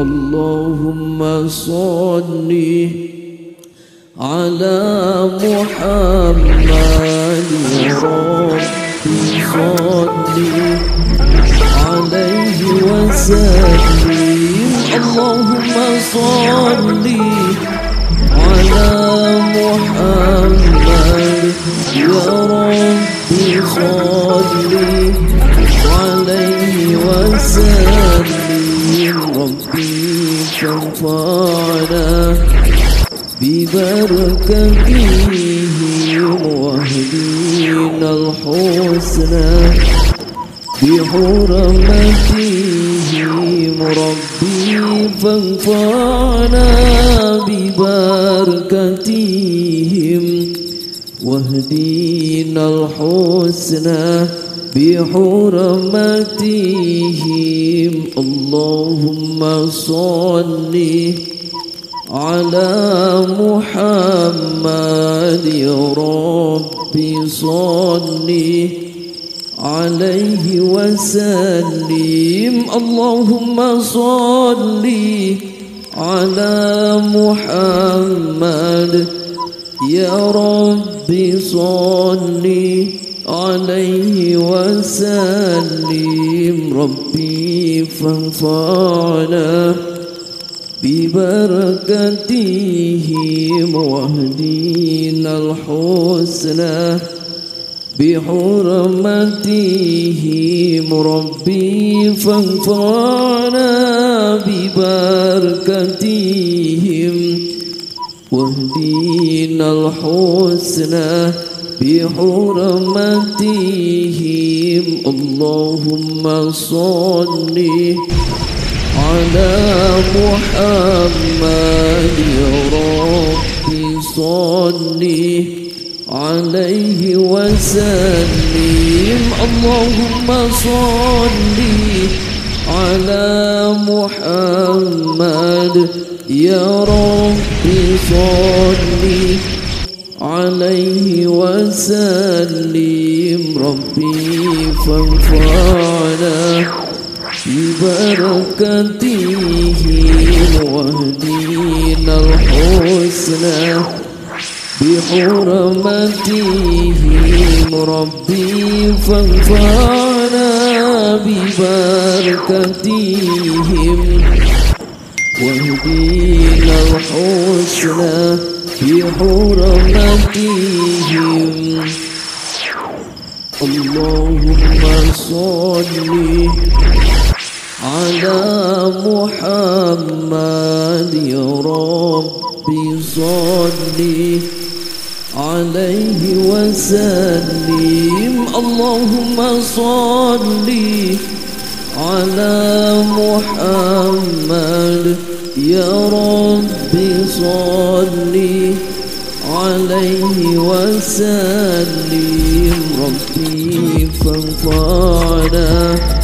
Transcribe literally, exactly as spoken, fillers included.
اللهم صل على محمد يا ربي صل عليه وسلم اللهم صل على محمد يا ربي صل عليه وسلم ربي فانفعنا ببركتهم واهدنا الحسنى بحرمتهم ربي فانفعنا ببركتهم واهدنا الحسنى بحرمتهم اللهم صل على محمد يا ربي صل عليه وسلم اللهم صل على محمد يا ربي صل عليه وسلم ربي فانفعنا ببركتهم واهدنا الحسنى بحرمتهم ربي فانفعنا ببركتهم واهدنا الحسنى بحرمتهم اللهم صل على محمد يا ربي صل عليه وسلم اللهم صل على محمد يا ربي صل عليه وسلم ربي فانفعنا ببركتهم واهدنا الحسنى بحرمتهم ربي فانفعنا ببركتهم واهدنا الحسنى بحرمتهم اللهم صل على محمد يا ربي صل عليه وسلم اللهم صل على محمد يا ربي صل عليه وسلم ربي فانفعنا